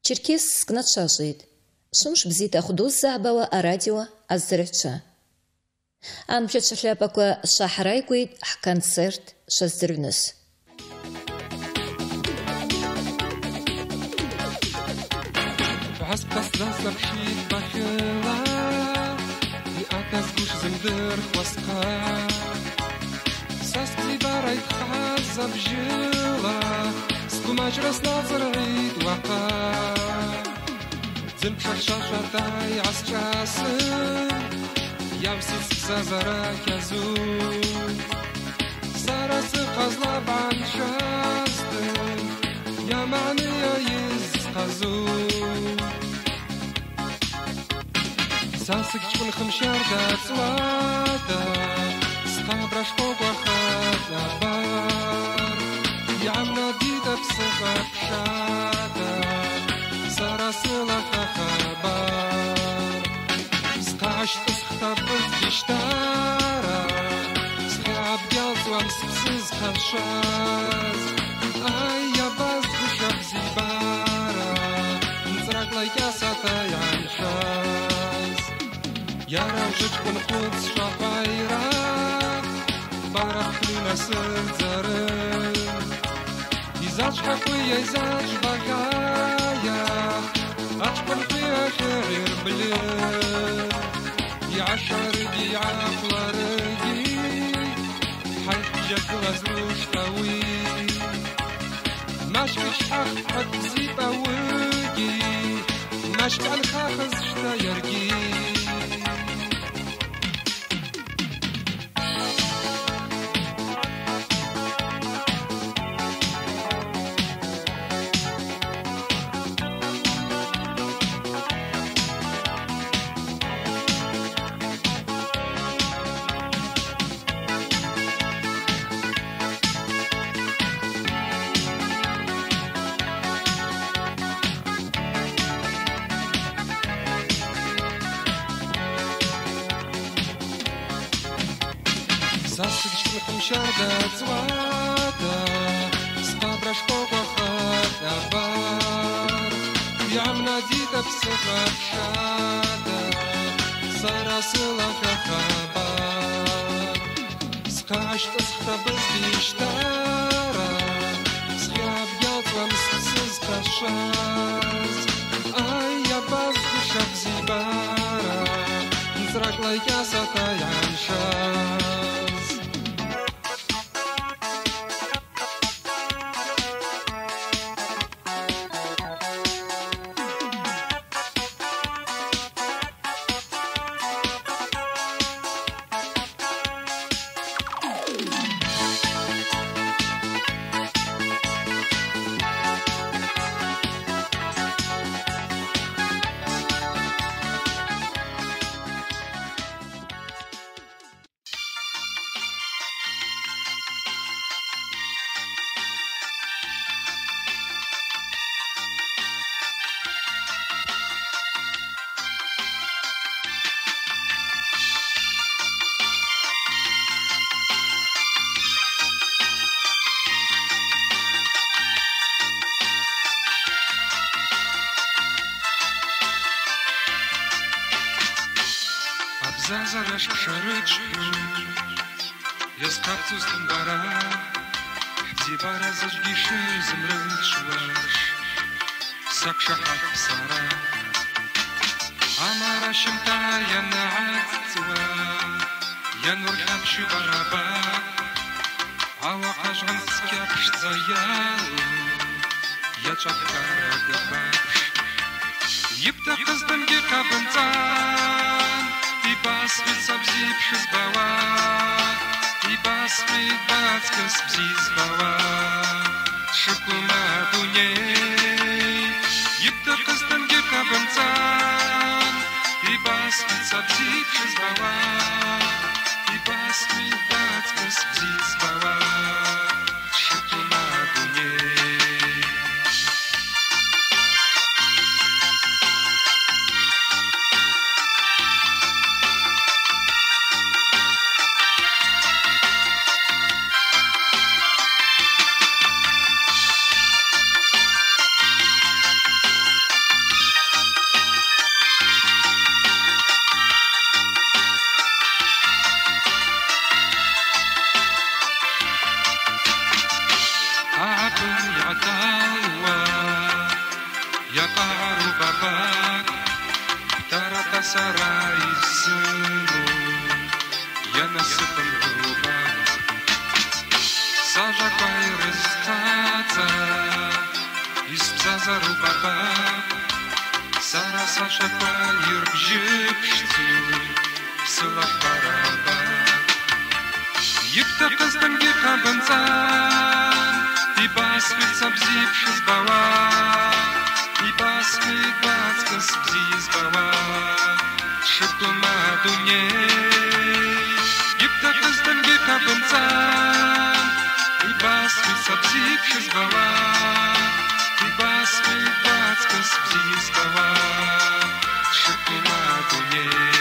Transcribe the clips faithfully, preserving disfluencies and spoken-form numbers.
Черкес кнатшажит. Шумш бзит ахдуз забава арадио аззрча. Ан пчатшляпаква шахрайкуит концерт шаздырнус. Аспас засапшит бахила, и атазгуш земдер хвостка. Саски барайт хазабжила, скумач расназрит вака. Земша шашатай асчасын, явсис зазара кязу. Сарасы казла баншасты, яманы яиз казу. Сасык чпын хымшарда цвата, скабрашко гвахата бар. Ямна дида псыха пшата, сарасыла хахабар. Скашты схтабыз диштара, схаб ялцуам спсыз хашаз. Ай, я баз душах зибара, нцрагла ясата яншаз. Яра жичкын худ шапайра, барах клина сырцары. Изач хакуя, изач багая, ачкын хуя херир бле. Яшарыги, яхларыги, хайджак лазлуштауи. Машкиш хах хакзипауги, машкан хахыз штаярги. Сасыгчын хымшарда цвата, скабрашко гвахата бар. Ямна дида псыха пшата, сарасыла хахабар. Скашты схтабыз диштара, схаб ялцвам спсыз хашаз. Ай, я баз душах зибара, нцрагла ясата яншаз. Зазараш пшарычку, я скапцу с тумбара, зибара зажгиши земрычваш, сакшахат псара, амара шимта я нацва, я нурхапши бараба, ава ажган скяпшца ялу, я чакара габаш, епта кыздым гекабынцан, и басвица бзипши збала, и басвит бацка спзи збала, шукума дуней. Епта кыздым гекабынцан, и басвица бзипши збала, и басвит бацка спзи збала, шукума дуней. يقعر باباك ترى سراي السنو ينسف الغروبات ساجك رزقاتا يسبزازر باباك سارا ساشكا يربجيبشتي سلاح باراباك يبتقز تنجيقا بنزان يباسفت سبزيب شزباوات يباسفت باسكس بزيز باوات شكو ما دنيا يبتقز تنجيقا بنزان يباسفت سبزيب شزباوات يباسفت باسكس بزيز باوات شكو ما دنيا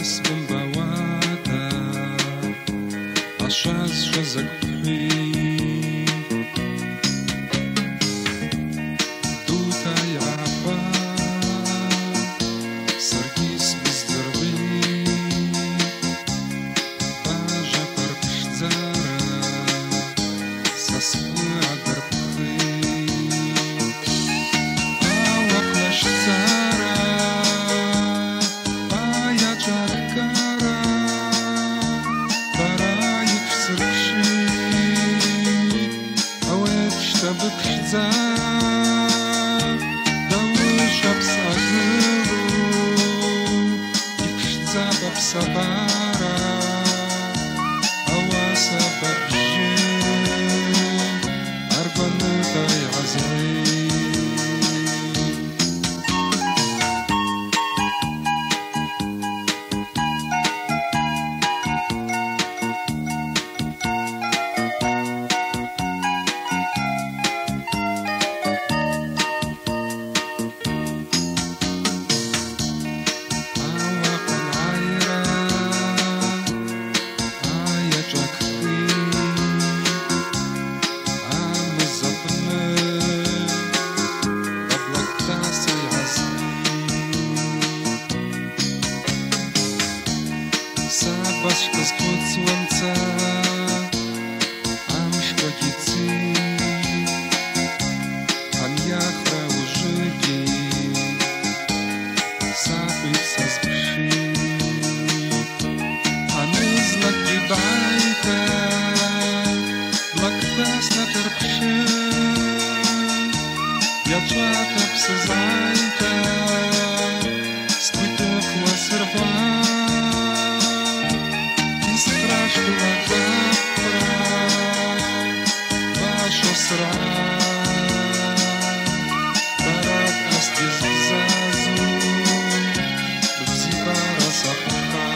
Ibas bimbawata Ashaz shazak pri Duta yapa Sargis bizdarvi Baja parpshzara Sasku agarpri Awak lashzara Bıkşza Davuşa psagıru İpşza babsabara Avasa babjı Arbanı dayazı Sabas pod słońca Am szkodzicy Am jachra użygi Sapyca zbrzy Am zlaki bajka Laktas na terpszy Jadżata psa zajka Skwytów łasyrwa Straszna zapra Wasza sra Barat astis zazu Bzibara sapcha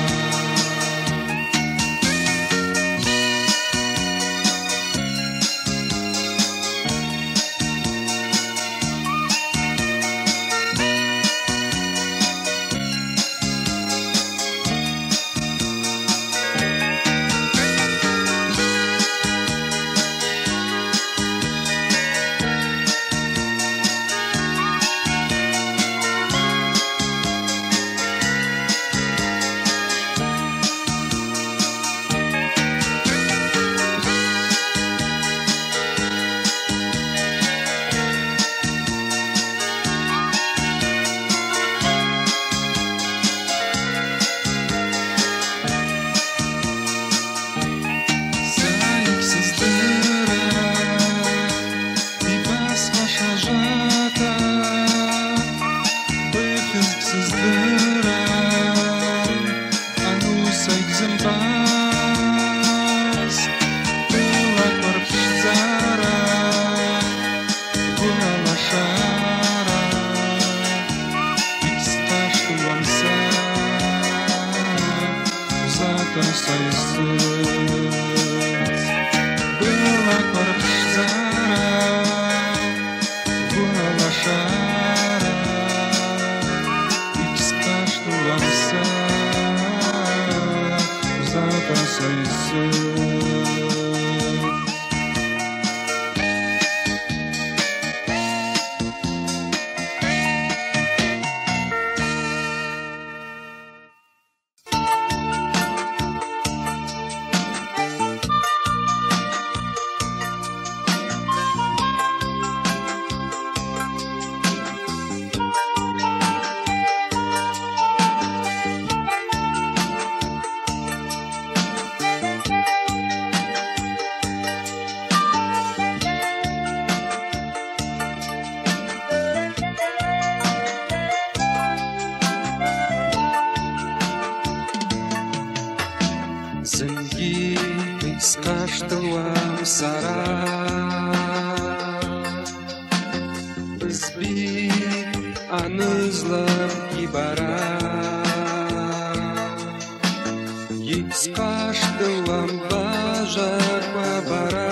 Была корпшзара, была шара, икска что ламса, запасайся. Зынги скаштылам сара Бізби анызлап ибара Скаштылам бажақва бара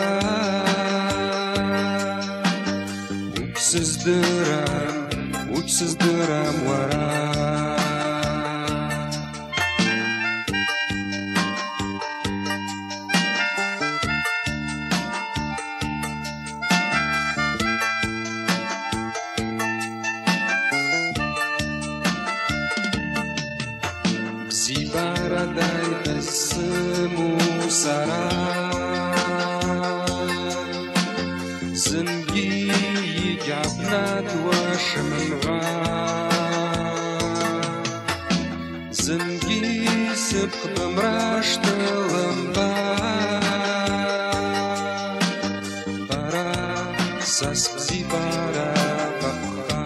Үксіздірам, үксіздірам вара Бзибара дай дысыму сара Зынги егябнат вашымынға Зынги сыпқымраштылымға Бара сас бзибара баққа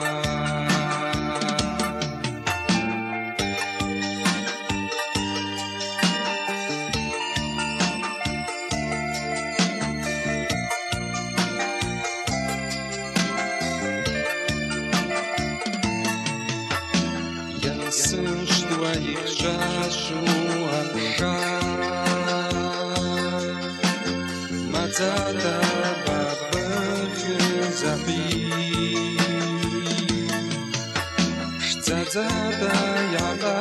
Слышь твоих чашу обша Мацата бабахи заби Шцацата яда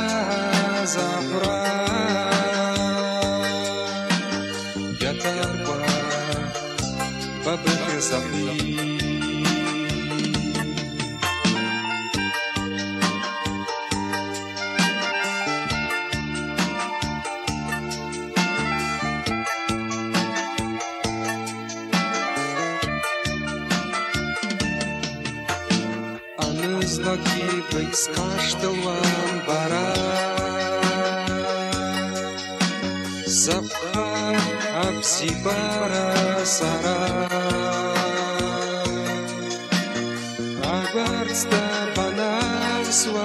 запра Ятарба бабахи заби Знаки быть с кашталом бара Запха абсибара сара Агварста банавсва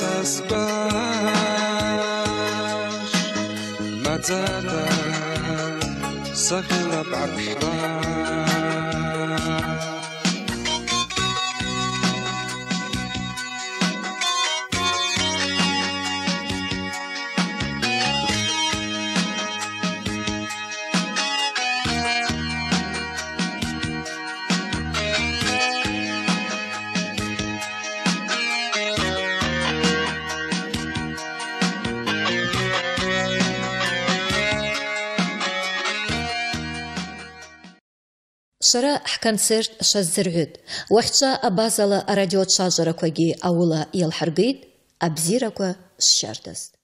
сасбаш Мацата сахила баршра Шара ҳконцерт шаззыргӏвытӏ. Уахьчӏва абазала арадио чважвараквагьи ауыла йалхӏыргитӏ, абзираква шщардаз.